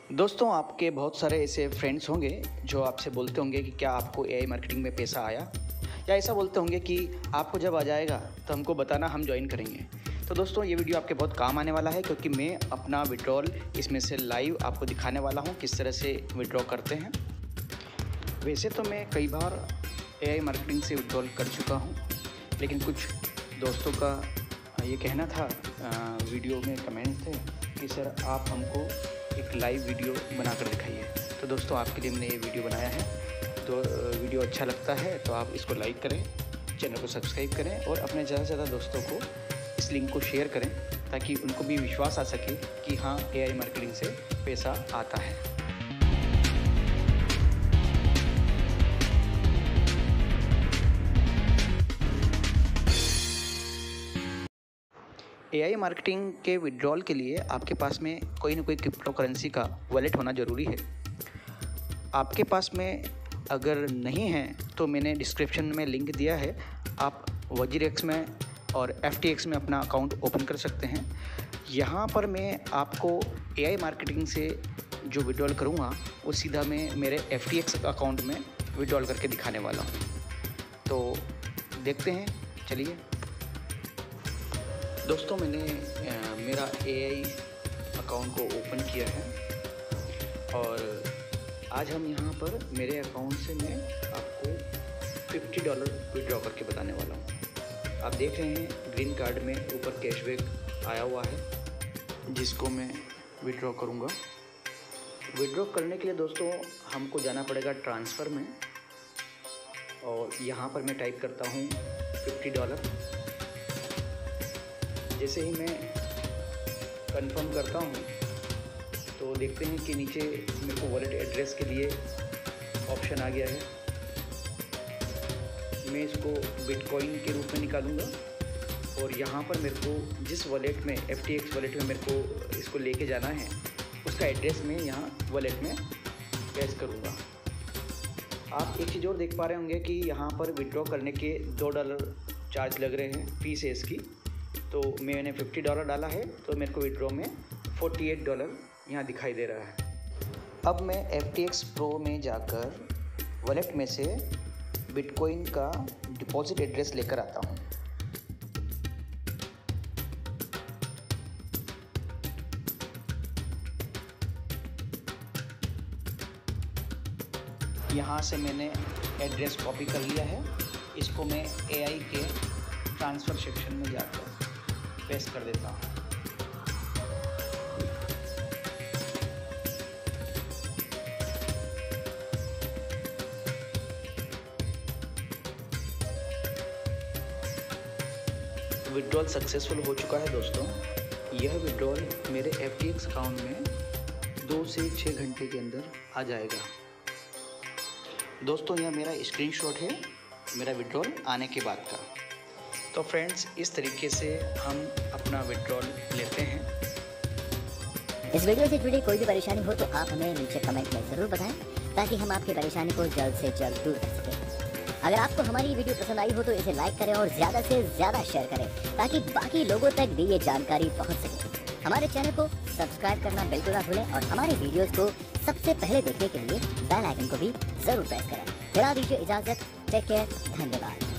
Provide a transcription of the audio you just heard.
दोस्तों, आपके बहुत सारे ऐसे फ्रेंड्स होंगे जो आपसे बोलते होंगे कि क्या आपको एआई मार्केटिंग में पैसा आया, या ऐसा बोलते होंगे कि आपको जब आ जाएगा तो हमको बताना, हम ज्वाइन करेंगे। तो दोस्तों, ये वीडियो आपके बहुत काम आने वाला है क्योंकि मैं अपना विड्रॉल इसमें से लाइव आपको दिखाने वाला हूँ किस तरह से विड्रॉ करते हैं। वैसे तो मैं कई बार एआई मार्केटिंग से विड्रॉल कर चुका हूँ, लेकिन कुछ दोस्तों का ये कहना था, वीडियो में कमेंट थे कि सर आप हमको एक लाइव वीडियो बनाकर दिखाइए। तो दोस्तों, आपके लिए मैंने ये वीडियो बनाया है। तो वीडियो अच्छा लगता है तो आप इसको लाइक करें, चैनल को सब्सक्राइब करें और अपने ज़्यादा से ज़्यादा दोस्तों को इस लिंक को शेयर करें ताकि उनको भी विश्वास आ सके कि हाँ, एआई मार्केटिंग से पैसा आता है। एआई मार्केटिंग के विड्रॉल के लिए आपके पास में कोई ना कोई क्रिप्टो करेंसी का वॉलेट होना ज़रूरी है। आपके पास में अगर नहीं है तो मैंने डिस्क्रिप्शन में लिंक दिया है, आप वजीरेक्स में और FTX में अपना अकाउंट ओपन कर सकते हैं। यहाँ पर मैं आपको एआई मार्केटिंग से जो विड्रॉल करूँगा वो सीधा मैं मेरे FTX अकाउंट में विड्रॉल करके दिखाने वाला हूँ। तो देखते हैं, चलिए। दोस्तों, मैंने मेरा एआई अकाउंट को ओपन किया है और आज हम यहाँ पर मेरे अकाउंट से मैं आपको $50 विड्रॉ करके बताने वाला हूँ। आप देख रहे हैं ग्रीन कार्ड में ऊपर कैशबैक आया हुआ है, जिसको मैं विड्रॉ करूँगा। विड्रॉ करने के लिए दोस्तों हमको जाना पड़ेगा ट्रांसफ़र में, और यहाँ पर मैं टाइप करता हूँ $50। जैसे ही मैं कंफर्म करता हूँ तो देखते हैं कि नीचे मेरे को वॉलेट एड्रेस के लिए ऑप्शन आ गया है। मैं इसको बिटकॉइन के रूप में निकालूंगा और यहाँ पर मेरे को जिस वॉलेट में FTX वॉलेट में मेरे को इसको लेके जाना है उसका एड्रेस मैं यहाँ वॉलेट में पेस्ट करूँगा। आप एक चीज़ और देख पा रहे होंगे कि यहाँ पर विड्रॉ करने के $2 चार्ज लग रहे हैं, फीस है इसकी। तो मैंने $50 डाला है तो मेरे को विड्रॉ में $48 यहाँ दिखाई दे रहा है। अब मैं FTX प्रो में जाकर वॉलेट में से बिटकॉइन का डिपॉजिट एड्रेस लेकर आता हूँ। यहाँ से मैंने एड्रेस कॉपी कर लिया है। इसको मैं एआई के ट्रांसफ़र सेक्शन में जाकर पेस्ट कर देता हूँ। विड्रॉल सक्सेसफुल हो चुका है दोस्तों। यह विड्रॉल मेरे FTX अकाउंट में 2 से 6 घंटे के अंदर आ जाएगा। दोस्तों, यह मेरा स्क्रीनशॉट है मेरा विड्रॉल आने के बाद का। तो फ्रेंड्स, इस तरीके से हम अपना विड्रॉल लेते हैं। इस वीडियो से जुड़ी कोई भी परेशानी हो तो आप हमें नीचे कमेंट में ज़रूर बताएं ताकि हम आपकी परेशानी को जल्द से जल्द दूर कर सकें। अगर आपको हमारी वीडियो पसंद आई हो तो इसे लाइक करें और ज़्यादा से ज़्यादा शेयर करें ताकि बाकी लोगों तक भी ये जानकारी पहुंच सके। हमारे चैनल को सब्सक्राइब करना बिल्कुल ना भूलें और हमारी वीडियोज़ को सबसे पहले देखने के लिए बेल आइकन को भी ज़रूर प्रेस करें। फिर दीजिए इजाज़त। टेक केयर, धन्यवाद।